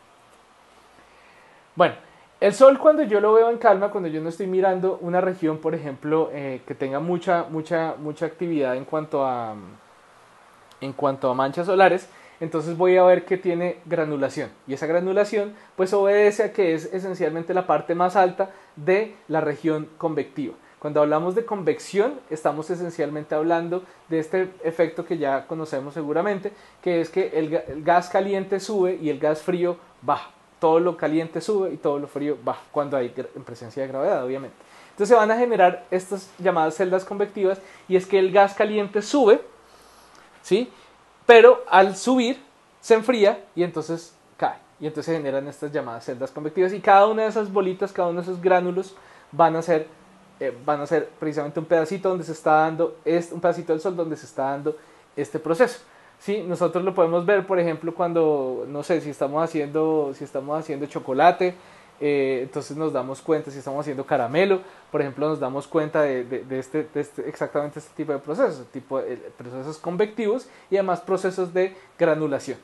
Bueno, el Sol, cuando yo lo veo en calma, cuando yo no estoy mirando una región, por ejemplo, que tenga mucha actividad en cuanto a manchas solares, entonces voy a ver que tiene granulación, y esa granulación pues obedece a que es esencialmente la parte más alta de la región convectiva. Cuando hablamos de convección, estamos esencialmente hablando de este efecto que ya conocemos seguramente, que es que el gas caliente sube y el gas frío baja. Todo lo caliente sube y todo lo frío baja, cuando hay en presencia de gravedad, obviamente. Entonces se van a generar estas llamadas celdas convectivas, y es que el gas caliente sube, ¿sí? Pero al subir se enfría y entonces cae. Y entonces se generan estas llamadas celdas convectivas, y cada una de esas bolitas, cada uno de esos gránulos van a ser precisamente un pedacito donde se está dando, un pedacito del Sol donde se está dando este proceso. ¿Sí? Nosotros lo podemos ver, por ejemplo, cuando, no sé, si estamos haciendo chocolate, Entonces nos damos cuenta si estamos haciendo caramelo, por ejemplo, nos damos cuenta exactamente este tipo de procesos, procesos convectivos y además procesos de granulación.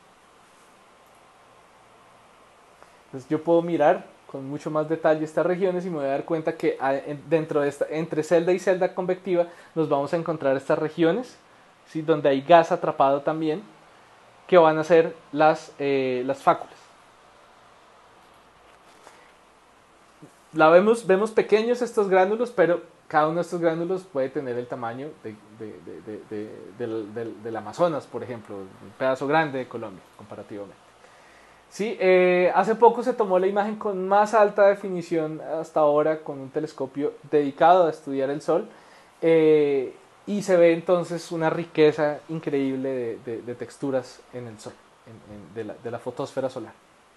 Entonces yo puedo mirar con mucho más detalle estas regiones y me voy a dar cuenta que dentro de entre celda y celda convectiva nos vamos a encontrar estas regiones, ¿sí? Donde hay gas atrapado también, que van a ser las fáculas. Vemos pequeños estos gránulos, pero cada uno de estos gránulos puede tener el tamaño del Amazonas, por ejemplo, un pedazo grande de Colombia, comparativamente. Sí, hace poco se tomó la imagen con más alta definición hasta ahora con un telescopio dedicado a estudiar el Sol y se ve entonces una riqueza increíble de texturas en el Sol, de la fotosfera solar.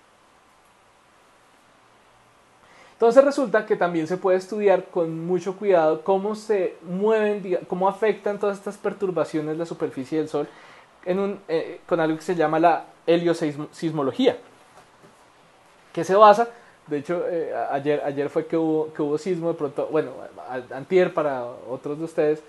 Entonces resulta que también se puede estudiar con mucho cuidado cómo se mueven, cómo afectan todas estas perturbaciones la superficie del Sol con algo que se llama la heliosismología, que se basa, de hecho ayer fue que hubo sismo, de pronto, bueno, antier para otros de ustedes,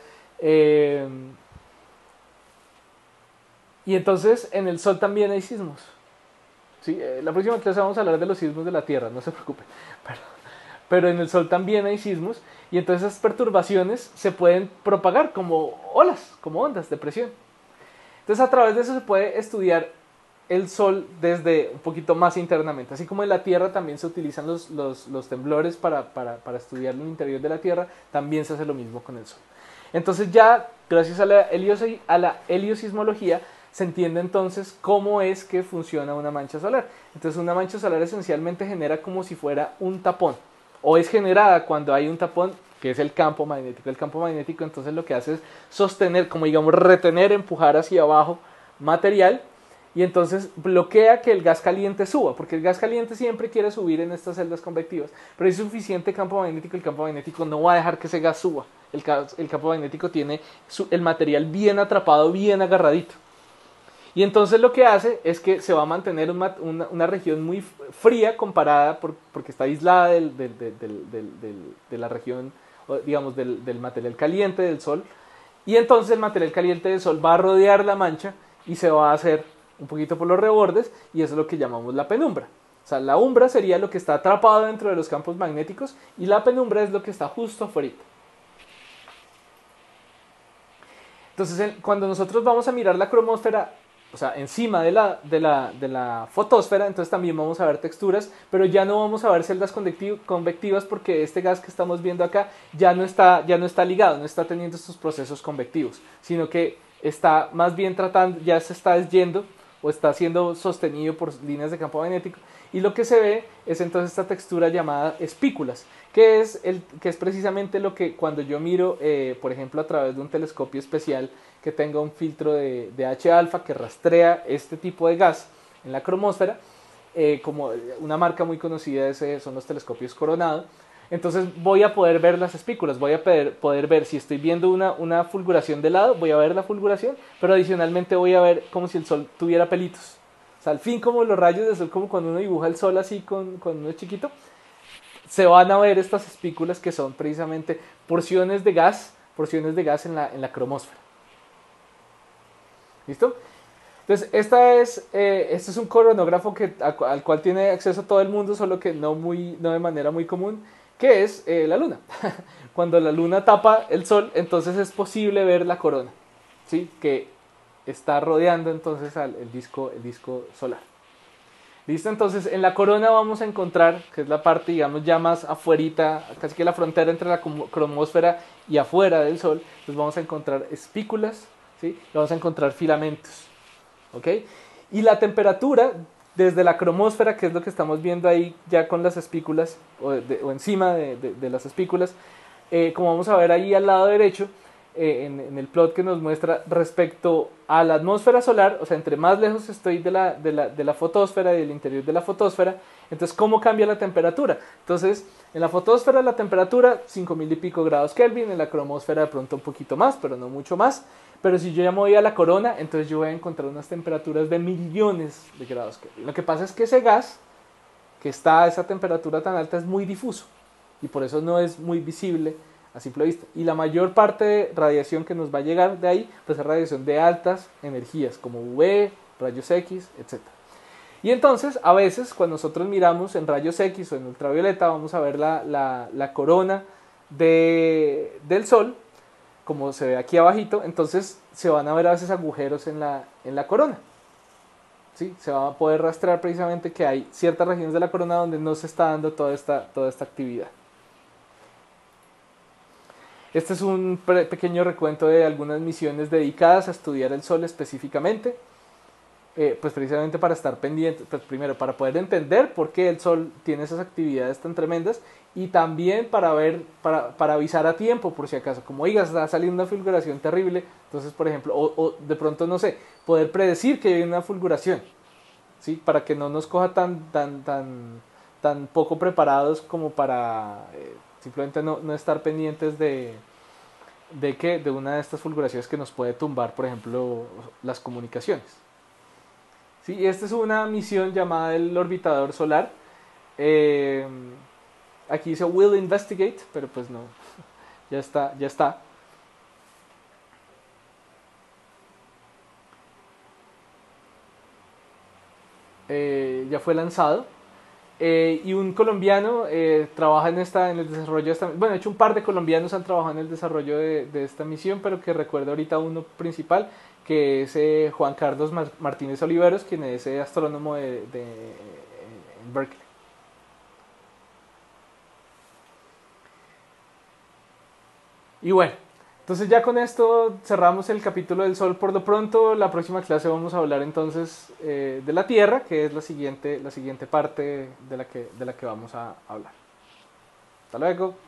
y entonces en el Sol también hay sismos. ¿Sí? La próxima clase vamos a hablar de los sismos de la Tierra, no se preocupen, pero en el Sol también hay sismos y entonces esas perturbaciones se pueden propagar como olas, como ondas de presión. Entonces a través de eso se puede estudiar el Sol desde un poquito más internamente. Así como en la Tierra también se utilizan los temblores para estudiar el interior de la Tierra, también se hace lo mismo con el Sol. Entonces ya, gracias a la heliosismología, se entiende entonces cómo es que funciona una mancha solar. Entonces una mancha solar esencialmente genera como si fuera un tapón, o es generada cuando hay un tapón, que es el campo magnético. El campo magnético entonces lo que hace es sostener, como digamos retener, empujar hacia abajo material, y entonces bloquea que el gas caliente suba, porque el gas caliente siempre quiere subir en estas celdas convectivas, pero hay suficiente campo magnético, el campo magnético no va a dejar que ese gas suba. El campo magnético tiene el material bien atrapado, bien agarradito. Y entonces lo que hace es que se va a mantener una región muy fría comparada porque está aislada de la región, digamos, del material caliente del Sol. Y entonces el material caliente del Sol va a rodear la mancha y se va a hacer un poquito por los rebordes, y eso es lo que llamamos la penumbra. O sea, la umbra sería lo que está atrapado dentro de los campos magnéticos y la penumbra es lo que está justo afuera. Entonces, cuando nosotros vamos a mirar la cromósfera, o sea, encima de la fotosfera, entonces también vamos a ver texturas, pero ya no vamos a ver celdas convectivas porque este gas que estamos viendo acá ya no está ligado, no está teniendo estos procesos convectivos, sino que está más bien ya se está yendo o está siendo sostenido por líneas de campo magnético, y lo que se ve es entonces esta textura llamada espículas, que es precisamente lo que cuando yo miro, por ejemplo, a través de un telescopio especial que tenga un filtro de H-alfa que rastrea este tipo de gas en la cromósfera, como una marca muy conocida son los telescopios Coronado. Entonces voy a poder ver las espículas, voy a poder ver si estoy viendo una fulguración de lado, voy a ver la fulguración, pero adicionalmente voy a ver como si el Sol tuviera pelitos. O sea, al fin, como los rayos del Sol, como cuando uno dibuja el Sol así con uno chiquito, se van a ver estas espículas que son precisamente porciones de gas en la cromósfera. ¿Listo? Entonces, este es un coronógrafo al cual tiene acceso todo el mundo, solo que no de manera muy común, que es la Luna. Cuando la Luna tapa el Sol, entonces es posible ver la corona, ¿sí? Que está rodeando entonces el disco solar. ¿Listo? Entonces en la corona vamos a encontrar, que es la parte digamos ya más afuerita, casi que la frontera entre la cromósfera y afuera del Sol, pues vamos a encontrar espículas, ¿sí? Vamos a encontrar filamentos, ¿ok? Y la temperatura desde la cromósfera, que es lo que estamos viendo ahí ya con las espículas, o encima de las espículas, como vamos a ver ahí al lado derecho, en el plot que nos muestra respecto a la atmósfera solar, o sea, entre más lejos estoy de la fotosfera y del interior de la fotosfera, entonces ¿cómo cambia la temperatura? Entonces, en la fotosfera la temperatura 5000 y pico grados Kelvin, en la cromósfera de pronto un poquito más, pero no mucho más, pero si yo ya me voy a la corona, entonces yo voy a encontrar unas temperaturas de millones de grados Kelvin. Lo que pasa es que ese gas, que está a esa temperatura tan alta es muy difuso y por eso no es muy visible a simple vista. Y la mayor parte de radiación que nos va a llegar de ahí pues es radiación de altas energías como UV, rayos X, etc. Y entonces a veces cuando nosotros miramos en rayos X o en ultravioleta vamos a ver la corona del Sol, como se ve aquí abajito, entonces se van a ver a veces agujeros en la corona. ¿Sí? Se va a poder rastrear precisamente que hay ciertas regiones de la corona donde no se está dando toda esta actividad. Este es un pequeño recuento de algunas misiones dedicadas a estudiar el Sol específicamente, pues precisamente para estar pendientes, pues primero para poder entender por qué el Sol tiene esas actividades tan tremendas y también para ver, para avisar a tiempo por si acaso, como oiga, está saliendo una fulguración terrible, entonces por ejemplo, o de pronto no sé, poder predecir que hay una fulguración, ¿sí? Para que no nos coja tan poco preparados como para simplemente no estar pendientes de una de estas fulguraciones que nos puede tumbar, por ejemplo, las comunicaciones. ¿Sí? Esta es una misión llamada el orbitador solar. Aquí dice will investigate, pero pues no, ya está. Ya fue lanzado. Y un colombiano trabaja en el desarrollo de esta, bueno, de hecho un par de colombianos han trabajado en el desarrollo de esta misión, pero que recuerdo ahorita uno principal, que es Juan Carlos Martínez Oliveros, quien es astrónomo en Berkeley. Y bueno, entonces ya con esto cerramos el capítulo del Sol por lo pronto. La próxima clase vamos a hablar entonces de la Tierra, que es la siguiente parte de la que vamos a hablar. Hasta luego.